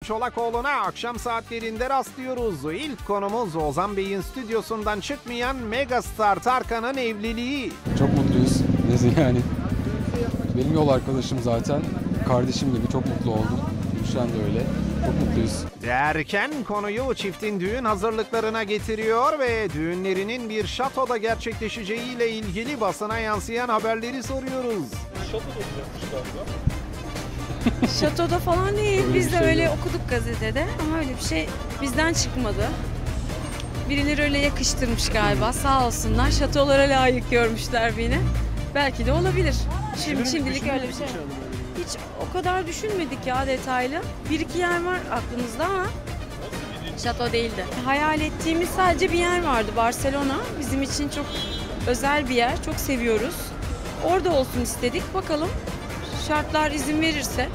Çolakoğlu'na akşam saatlerinde rastlıyoruz. İlk konumuz Ozan Bey'in stüdyosundan çıkmayan megastar Tarkan'ın evliliği. Çok mutluyuz. Yani benim yol arkadaşım zaten. Kardeşim gibi çok mutlu oldum. Şu anda öyle. Çok mutluyuz. Derken konuyu çiftin düğün hazırlıklarına getiriyor ve düğünlerinin bir şatoda gerçekleşeceğiyle ilgili basına yansıyan haberleri soruyoruz. Şatoda falan değil. Öyle Biz bir de şey öyle yok. okuduk gazetede ama öyle bir şey bizden çıkmadı. Birileri öyle yakıştırmış galiba. Sağ olsunlar. Şatolara layık görmüşler beni. Belki de olabilir. Şimdilik öyle bir şey. Hiç o kadar düşünmedik ya detaylı. Bir iki yer var aklımızda ama şato değildi. Hayal ettiğimiz sadece bir yer vardı. Barcelona. Bizim için çok özel bir yer. Çok seviyoruz. Orada olsun istedik. Bakalım şartlar izin verirse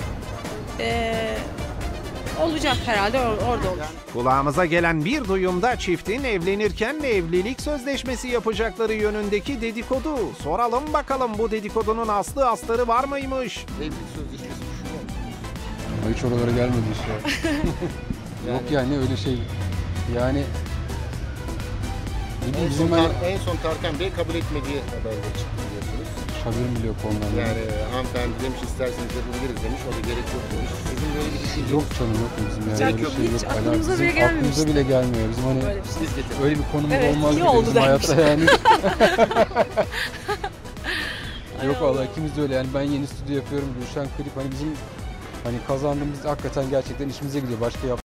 olacak herhalde orada olur. Kulağımıza gelen bir duyumda çiftin evlenirken evlilik sözleşmesi yapacakları yönündeki dedikodu. Soralım bakalım bu dedikodunun aslı astarı var mıymış? Evlilik sözleşmesi düşünüyor musun? Ama hiç oralara gelmedi işte. Yok yani öyle şey. Yani En bizim son, en son Tarkan Bey kabul etmediği haberleri çıktı biliyorsunuz. haberim bile yok ondan. Yani hanımefendi demiş isterseniz yapabiliriz demiş. O da gerek yok demiş. Sizin böyle bir düşünceniz Yok canım yok bizim yani. Hiç Öyle şey yok. aklımıza Bizim bile gelmemişti. aklımıza bile gelmiyor. Bizim hani Böyle bir şey. Biz getirdik. öyle bir konumuz Evet, olmaz iyi bile oldu bizim demiş. hayatta yani. Yok vallahi ikimiz de öyle yani ben yeni stüdyo yapıyorum. Gülşen klip hani bizim hani kazandığımız hakikaten gerçekten işimize gidiyor. Başka